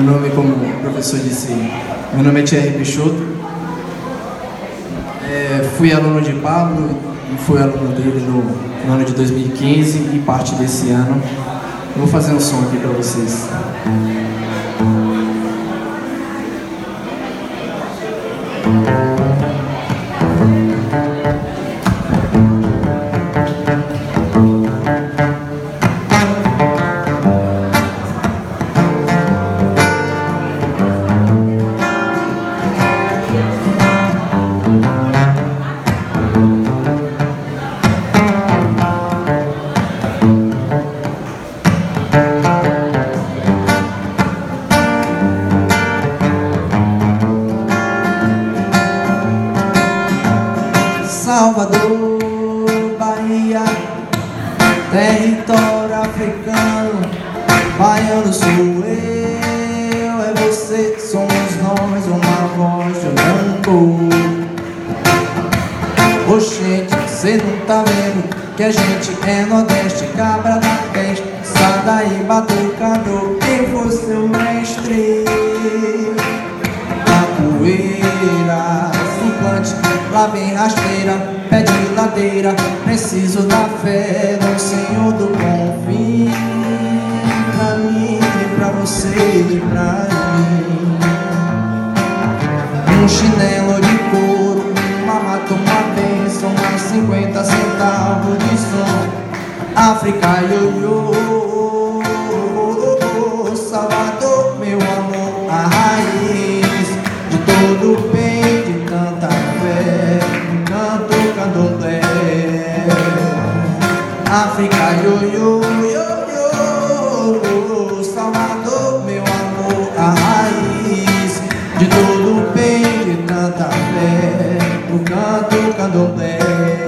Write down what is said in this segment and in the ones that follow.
nome, como o professor disse, meu nome é Thierry Peixoto. Fui aluno de Pablo e fui aluno dele no ano de 2015 e parte desse ano. Eu vou fazer um som aqui para vocês. Salvador, Bahia, território africano. Baiano sou eu, é você, somos nós, uma voz chorando. Oxente, cê não tá vendo que a gente é Nordeste, cabra da peste, sai daí, batucador. Quem foi seu mestre? Capoeira, suplante, lá vem rasteira, pé de ladeira, preciso da fé do Senhor do bom fim. Pra mim, pra você e pra mim. Um chinelo de couro, uma mata, uma bênção, mais 50 centavos de som. África, ioiô, Salvador, meu amor, a raiz de todo o bem, de tanta fé, canto candomblé. África, ioiô, ioiô, Salvador, meu amor, a raiz de todo o bem, de tanta fé, o canto candomblé.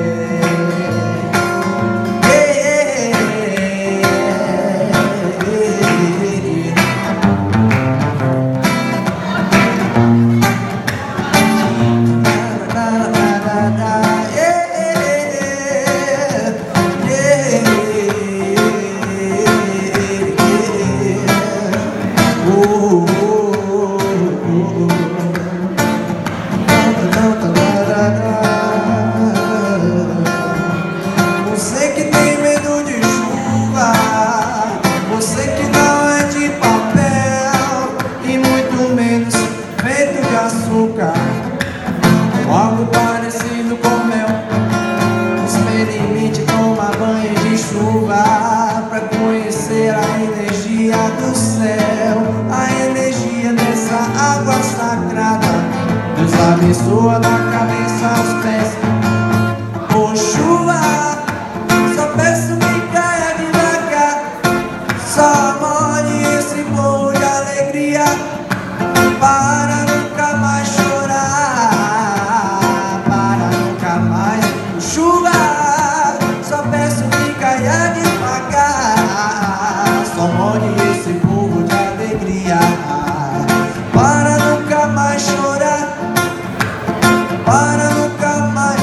Você que tem medo de chuva, você que não é de papel e muito menos feito de açúcar, ou algo parecido com mel. Experimente tomar banho de chuva pra conhecer a energia do céu, a energia dessa água sagrada. Deus abençoa da cabeça aos pés. Ô chuva, só peço que caia devagar, só molhe esse povo de alegria, para nunca mais chorar, para nunca mais. Ô chuva, só peço que caia devagar, só molhe esse povo de alegria, para nunca mais chorar, para nunca mais.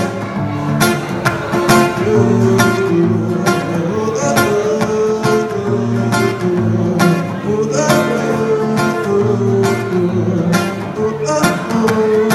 Oh,